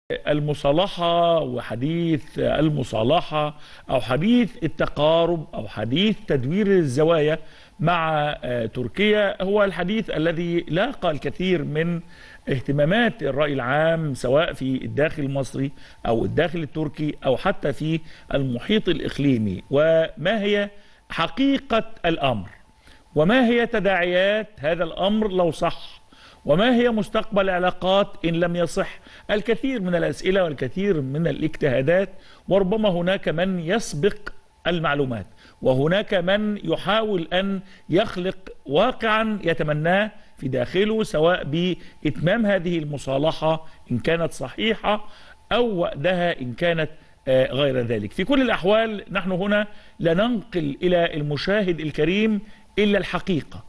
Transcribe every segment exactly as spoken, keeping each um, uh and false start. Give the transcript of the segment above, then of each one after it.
المصالحة وحديث المصالحة أو حديث التقارب أو حديث تدوير الزوايا مع تركيا هو الحديث الذي لاقى الكثير من اهتمامات الرأي العام، سواء في الداخل المصري أو الداخل التركي أو حتى في المحيط الإقليمي. وما هي حقيقة الأمر؟ وما هي تداعيات هذا الأمر لو صح؟ وما هي مستقبل العلاقات إن لم يصح؟ الكثير من الأسئلة والكثير من الاجتهادات، وربما هناك من يسبق المعلومات وهناك من يحاول أن يخلق واقعا يتمناه في داخله، سواء بإتمام هذه المصالحة إن كانت صحيحة أو وأدها إن كانت غير ذلك. في كل الأحوال نحن هنا لا ننقل إلى المشاهد الكريم إلا الحقيقة،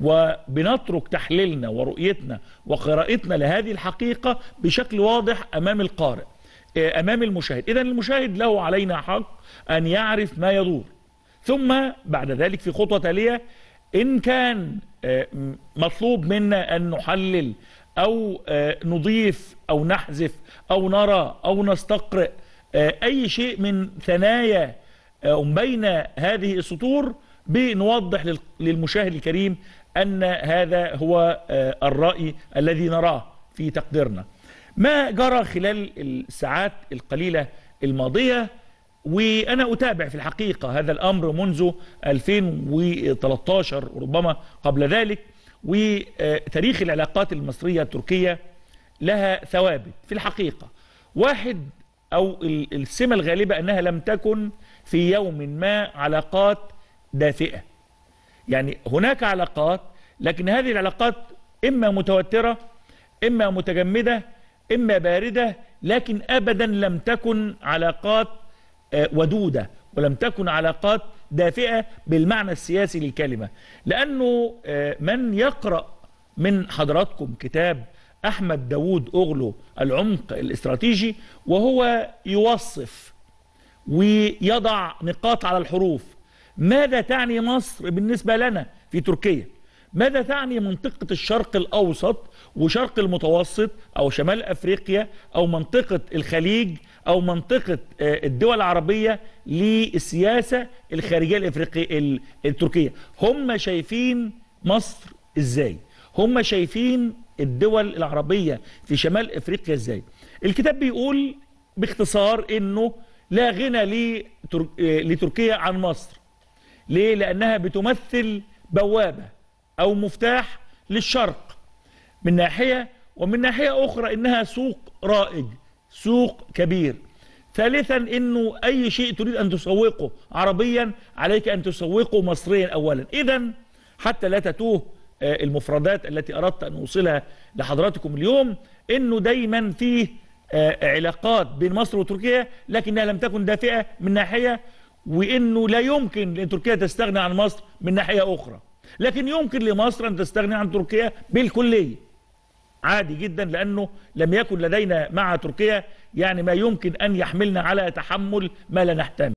وبنترك تحليلنا ورؤيتنا وقراءتنا لهذه الحقيقة بشكل واضح أمام القارئ، أمام المشاهد. إذن المشاهد له علينا حق أن يعرف ما يدور، ثم بعد ذلك في خطوة تالية إن كان مطلوب منا أن نحلل أو نضيف أو نحذف أو نرى أو نستقرئ أي شيء من ثنايا بين هذه السطور، بنوضح للمشاهد الكريم أن هذا هو الرأي الذي نراه في تقديرنا. ما جرى خلال الساعات القليلة الماضية، وأنا أتابع في الحقيقة هذا الأمر منذ ألفين وثلاثة عشر وربما قبل ذلك، وتاريخ العلاقات المصرية التركية لها ثوابت في الحقيقة. واحد أو السمة الغالبة أنها لم تكن في يوم ما علاقات دافئة، يعني هناك علاقات لكن هذه العلاقات إما متوترة إما متجمدة إما باردة، لكن أبدا لم تكن علاقات ودودة ولم تكن علاقات دافئة بالمعنى السياسي للكلمة. لأنه من يقرأ من حضراتكم كتاب أحمد داوود أوغلو العمق الاستراتيجي، وهو يوصف ويضع نقاط على الحروف ماذا تعني مصر بالنسبة لنا في تركيا، ماذا تعني منطقة الشرق الأوسط وشرق المتوسط أو شمال أفريقيا أو منطقة الخليج أو منطقة الدول العربية للسياسة الخارجية الإفريقية التركية. هم شايفين مصر إزاي؟ هم شايفين الدول العربية في شمال أفريقيا إزاي؟ الكتاب بيقول باختصار إنه لا غنى لتركيا عن مصر. ليه؟ لأنها بتمثل بوابة أو مفتاح للشرق من ناحية، ومن ناحية أخرى إنها سوق رائج، سوق كبير. ثالثا إنه أي شيء تريد أن تسوقه عربيا عليك أن تسوقه مصريا أولا. إذن حتى لا تتوه المفردات التي أردت أن أوصلها لحضراتكم اليوم، إنه دايما فيه علاقات بين مصر وتركيا لكنها لم تكن دافئة من ناحية، وإنه لا يمكن لتركيا تستغني عن مصر من ناحية أخرى، لكن يمكن لمصر أن تستغني عن تركيا بالكلية عادي جدا، لأنه لم يكن لدينا مع تركيا يعني ما يمكن أن يحملنا على تحمل ما لا نحتمل.